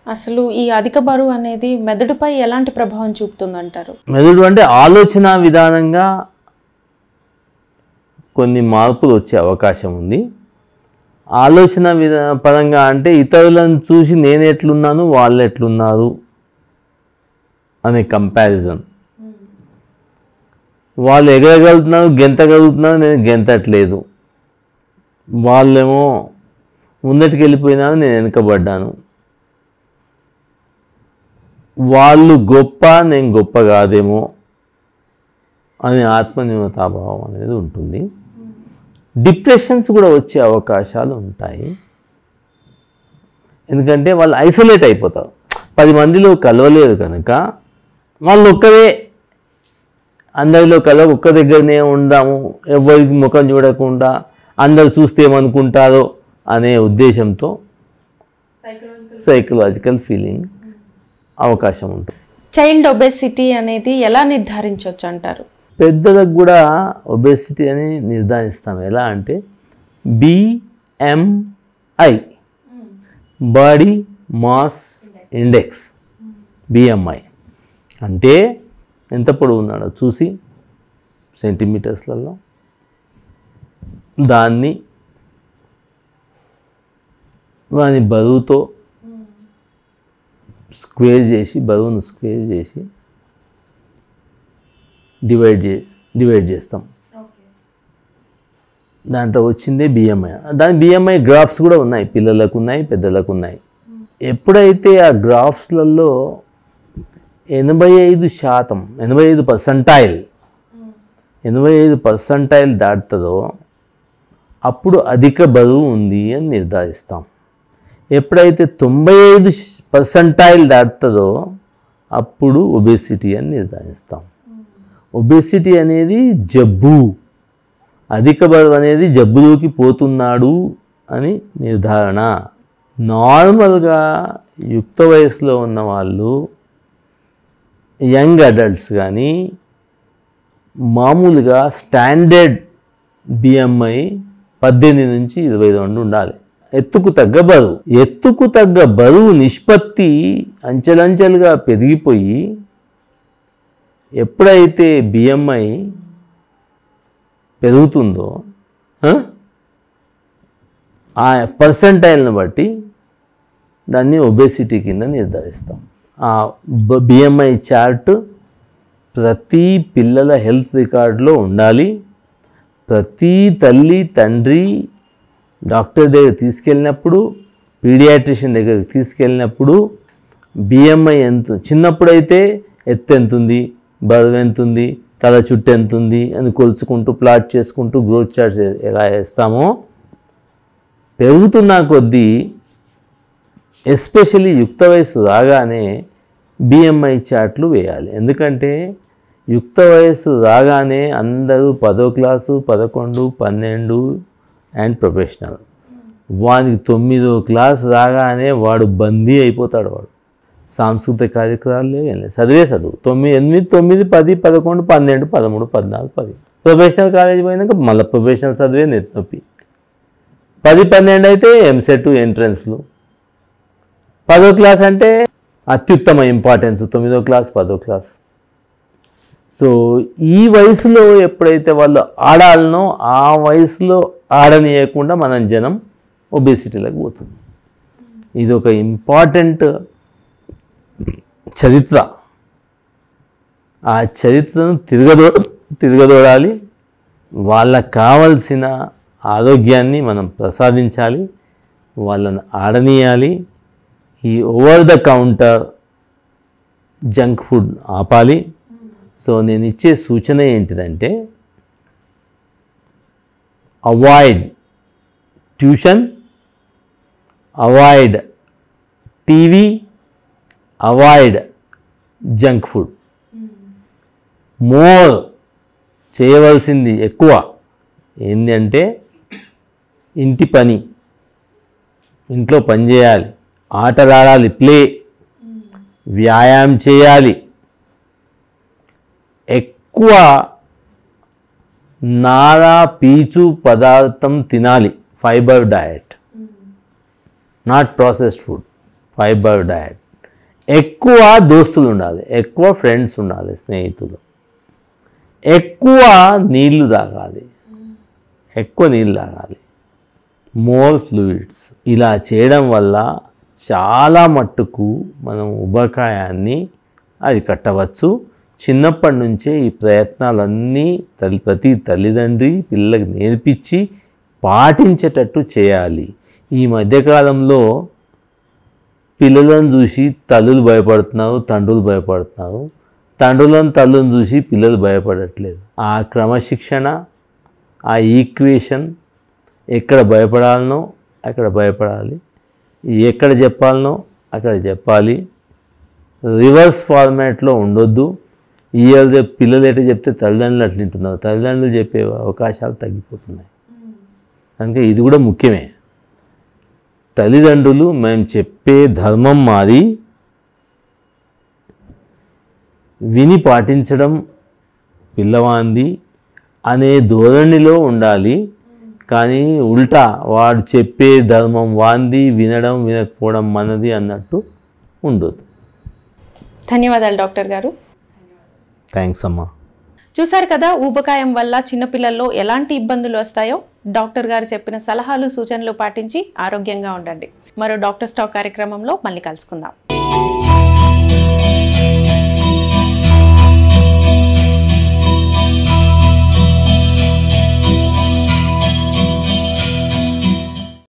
అసలు ఈ అధిక బరువు అనేది మెదడుపై ఎలాంటి ప్రభావం చూపుతుందంటారు? మెదడు అంటే ఆలోచన విధానంగా కొన్ని మార్పులు వచ్చే అవకాశం ఉంది. ఆలోచన పరంగా అంటే ఇతరులను చూసి నేను ఎట్లున్నాను వాళ్ళు ఎట్లున్నారు అనే కంపారిజన్. వాళ్ళు ఎగరగలుగుతున్నారు, గెంతగలుగుతున్నారు, నేను గెంతట్లేదు. వాళ్ళేమో ముందటికి వెళ్ళిపోయినాను, నేను వెనుకబడ్డాను. వాళ్ళు గొప్ప, నేను గొప్ప కాదేమో అనే ఆత్మన్యూనతాభావం అనేది ఉంటుంది. డిప్రెషన్స్ కూడా వచ్చే అవకాశాలు ఉంటాయి. ఎందుకంటే వాళ్ళు ఐసోలేట్ అయిపోతారు, 10 మందిలో కలవలేదు కనుక. వాళ్ళు ఒక్కరే అందరిలో కలవ, ఒక్క దగ్గరనే ఉందాము, ఎవరికి ముఖం చూడకుండా అందరు చూస్తే ఏమనుకుంటారో అనే ఉద్దేశంతో సైకలాజికల్ ఫీలింగ్ అవకాశం ఉంటుంది. చైల్డ్ ఒబేసిటీ అనేది ఎలా నిర్ధారించవచ్చు అంటారు? పెద్దలకు కూడా ఒబేసిటీ అని నిర్ధారిస్తాం. ఎలా అంటే BMI, body mass index. BMI అంటే ఎంత పొడవు ఉన్నాడో చూసి సెంటీమీటర్స్లలో దాన్ని వాని బరువుతో స్క్వేర్ చేసి, బరువును స్క్వేర్ చేసి డివైడ్ చేస్తాం. దాంట్లో వచ్చిందే BMI. దాని BMI గ్రాఫ్స్ కూడా ఉన్నాయి, పిల్లలకు ఉన్నాయి, పెద్దలకు ఉన్నాయి. ఎప్పుడైతే ఆ గ్రాఫ్స్లలో 85%, 85% దాటుతుందో అప్పుడు అధిక బరువు ఉంది అని నిర్ధారిస్తాం. ఎప్పుడైతే 95% దాటుతుందో అప్పుడు ఒబేసిటీ అని నిర్ధారిస్తాం. ఒబేసిటీ అనేది జబ్బు, అధిక బరువు అనేది జబ్బులోకి పోతున్నాడు అని నిర్ధారణ. నార్మల్గా యుక్త వయసులో ఉన్న వాళ్ళు, యంగ్ అడల్ట్స్ కానీ మామూలుగా స్టాండర్డ్ BMI 18 నుంచి 22 ఉండాలి. ఎత్తుకు తగ్గ బరువు నిష్పత్తి అంచెలంచెలుగా పెరిగిపోయి ఎప్పుడైతే BMI పెరుగుతుందో ఆ పర్సెంటైల్ని బట్టి దాన్ని ఒబేసిటీ కింద నిర్ధారిస్తాం. ఆ BMI చార్ట్ ప్రతి పిల్లల హెల్త్ రికార్డులో ఉండాలి. ప్రతి తల్లి తండ్రి డాక్టర్ దగ్గర తీసుకెళ్ళినప్పుడు, పీడియాట్రిషియన్ దగ్గరికి తీసుకెళ్ళినప్పుడు BMI ఎంత, చిన్నప్పుడైతే ఎత్తు ఎంతుంది, బరువు ఎంతుంది, తల చుట్టూ ఎంతుంది అని కొలుచుకుంటూ ప్లాట్ చేసుకుంటూ గ్రోత్ చార్ట్ ఎలా వేస్తామో, పెరుగుతున్న కొద్దీ ఎస్పెషల్లీ యుక్త వయసు రాగానే BMI చార్ట్లు వేయాలి. ఎందుకంటే యుక్త వయసు రాగానే అందరూ 10వ క్లాసు, 11, 12 అండ్ ప్రొఫెషనల్. వానికి 9వ క్లాస్ రాగానే వాడు బందీ అయిపోతాడు. వాడు సాంస్కృతిక కార్యక్రమాలు లేవు, చదువు 9, 8, 9, 10, 11, 12, 13, 14, 10. ప్రొఫెషనల్ కాలేజ్ పోయినాక మళ్ళీ ప్రొఫెషనల్ చదివే నెత్తి. 10, 12 అయితే ఎంసెట్ ఎంట్రన్స్లు. 10వ క్లాస్ అంటే అత్యుత్తమ ఇంపార్టెన్స్, 9వ క్లాస్, 10వ క్లాస్. సో ఈ వయసులో ఎప్పుడైతే వాళ్ళు ఆడాలనో ఆ వయసులో ఆడనీయకుండా మనం జనం ఒబేసిటీలకు పోతుంది. ఇది ఒక ఇంపార్టెంట్ చరిత్ర. ఆ చరిత్రను తిరగదోడాలి. వాళ్ళకు కావలసిన ఆరోగ్యాన్ని మనం ప్రసాదించాలి, వాళ్ళని ఆడనీయాలి. ఈ over the counter junk food ఆపాలి. సో నేను ఇచ్చే సూచన ఏంటిదంటే, avoid tuition, avoid TV, avoid junk food. More చేయవలసింది ఎక్కువ ఏంటంటే ఇంటి పని, ఇంట్లో పని చేయాలి, ఆటలాడాలి, ప్లే, వ్యాయామం చేయాలి. ఎక్కువ నార పీచు పదార్థం తినాలి, fibre diet, not processed food. Fibre diet. ఎక్కువ దోస్తులు ఉండాలి, ఎక్కువ ఫ్రెండ్స్ ఉండాలి, స్నేహితులు. ఎక్కువ నీళ్లు తాగాలి, మోర్ ఫ్లూయిడ్స్. ఇలా చేయడం వల్ల చాలా మట్టుకు మనం ఉబకాయాన్ని అరికట్టవచ్చు. చిన్నప్పటి నుంచే ఈ ప్రయత్నాలన్నీ ప్రతి తల్లిదండ్రి పిల్లలకు నేర్పించి పాటించేటట్టు చేయాలి. ఈ మధ్యకాలంలో పిల్లలను చూసి తల్లులు భయపడుతున్నారు, తండ్రులు భయపడుతున్నారు. తండ్రులను తల్లులను చూసి పిల్లలు భయపడట్లేదు. ఆ క్రమశిక్షణ, ఆ ఈక్వేషన్ ఎక్కడ భయపడాలనో అక్కడ భయపడాలి, ఎక్కడ చెప్పాలనో అక్కడ చెప్పాలి. రివర్స్ ఫార్మాట్లో ఉండొద్దు. ఇవాళ పిల్లలు ఎట్లా చెప్తే తల్లిదండ్రులు అట్లింటున్నారు, తల్లిదండ్రులు చెప్పే అవకాశాలు తగ్గిపోతున్నాయి. అందుకే ఇది కూడా ముఖ్యమే. తల్లిదండ్రులు మేము చెప్పే ధర్మం మాది విని పాటించడం పిల్లవాంది అనే ధోరణిలో ఉండాలి. కానీ ఉల్టా వాడు చెప్పే ధర్మం వాంది, వినడం వినకపోవడం మనది అన్నట్టు ఉండొద్దు. ధన్యవాదాలు డాక్టర్ గారు. థ్యాంక్స్ అమ్మా. చూసారు కదా, ఊబకాయం వల్ల చిన్నపిల్లల్లో ఎలాంటి ఇబ్బందులు వస్తాయో డాక్టర్ గారు చెప్పిన సలహాలు సూచనలు పాటించి ఆరోగ్యంగా ఉండండి. మరో డాక్టర్ స్టాక్ కార్యక్రమంలో మళ్ళీ కలుసుకుందాం.